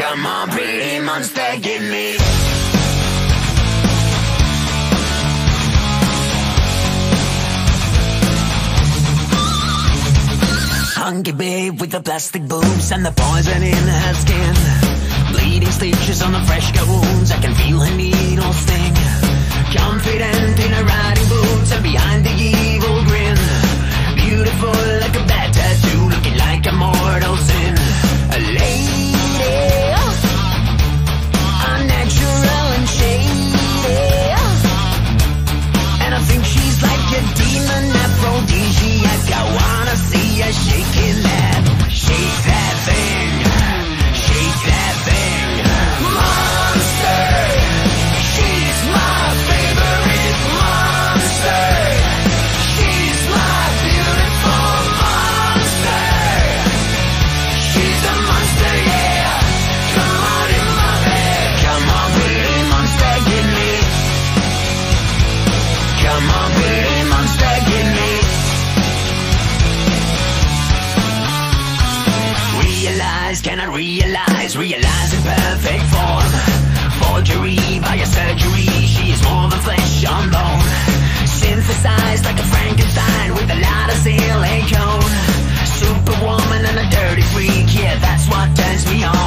Come on, pretty monster, get me. Hunky babe with the plastic boobs and the poison in her skin. Bleeding stitches on the fresh cut wounds, I can feel her needle sting. Confident in her riding boots and behind the evil grin. Beautiful like a bad tattoo, looking like a mortal sin. A lady, unnatural and shady, and I think she's like a demon aphrodisiac. I wanna see her shaking that, shake that thing, shake that thing. Monster, she's my favorite monster. She's my beautiful monster. She's a monster, yeah. Come on in my bed. Come on, pretty monster, get me. Come on, pretty monster, get me. Cannot realize in perfect form. Forgery by a surgery, she is more than flesh on bone. Synthesized like a Frankenstein with a lot of silicone. Superwoman and a dirty freak, yeah, that's what turns me on.